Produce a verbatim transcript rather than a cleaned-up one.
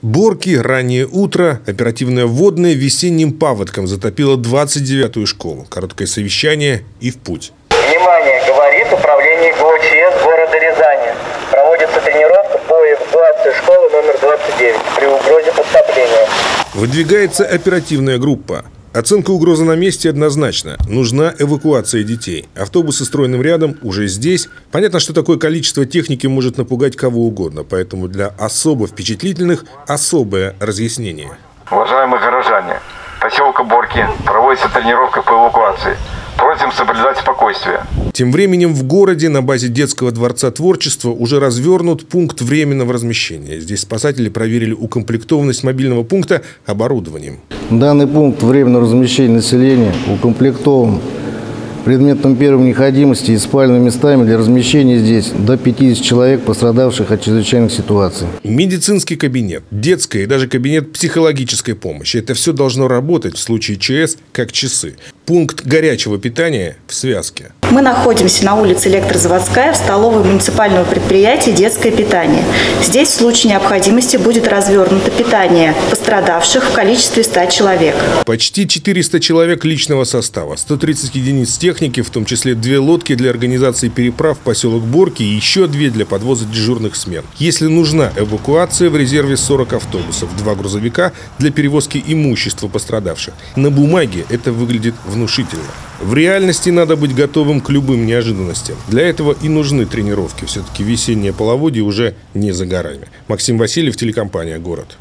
Борки, раннее утро, оперативное водное весенним паводком затопило двадцать девятую школу. Короткое совещание и в путь. Внимание, говорит управление ГОЧС города Рязани. Проводится тренировка по эвакуации школы номер двадцать девять при угрозе подтопления. Выдвигается оперативная группа. Оценка угрозы на месте однозначно. Нужна эвакуация детей. Автобусы стройным рядом уже здесь. Понятно, что такое количество техники может напугать кого угодно. Поэтому для особо впечатлительных особое разъяснение. Уважаемые горожане, поселка Борки проводится тренировка по эвакуации. Просим соблюдать спокойствие. Тем временем в городе на базе детского дворца творчества уже развернут пункт временного размещения. Здесь спасатели проверили укомплектованность мобильного пункта оборудованием. Данный пункт временного размещения населения укомплектован предметом первой необходимости и спальными местами для размещения здесь до пятидесяти человек, пострадавших от чрезвычайных ситуаций. Медицинский кабинет, детская и даже кабинет психологической помощи. Это все должно работать в случае ЧС как часы. Пункт горячего питания в связке. Мы находимся на улице Электрозаводская в столовой муниципального предприятия «Детское питание». Здесь в случае необходимости будет развернуто питание пострадавших в количестве ста человек. Почти четыреста человек личного состава, сто тридцать единиц техники, в том числе две лодки для организации переправ в поселок Борки и еще две для подвоза дежурных смен. Если нужна эвакуация, в резерве сорок автобусов, два грузовика для перевозки имущества пострадавших. На бумаге это выглядит внушительно. В реальности надо быть готовым к любым неожиданностям. Для этого и нужны тренировки. Все-таки весеннее половодье уже не за горами. Максим Васильев, телекомпания «Город».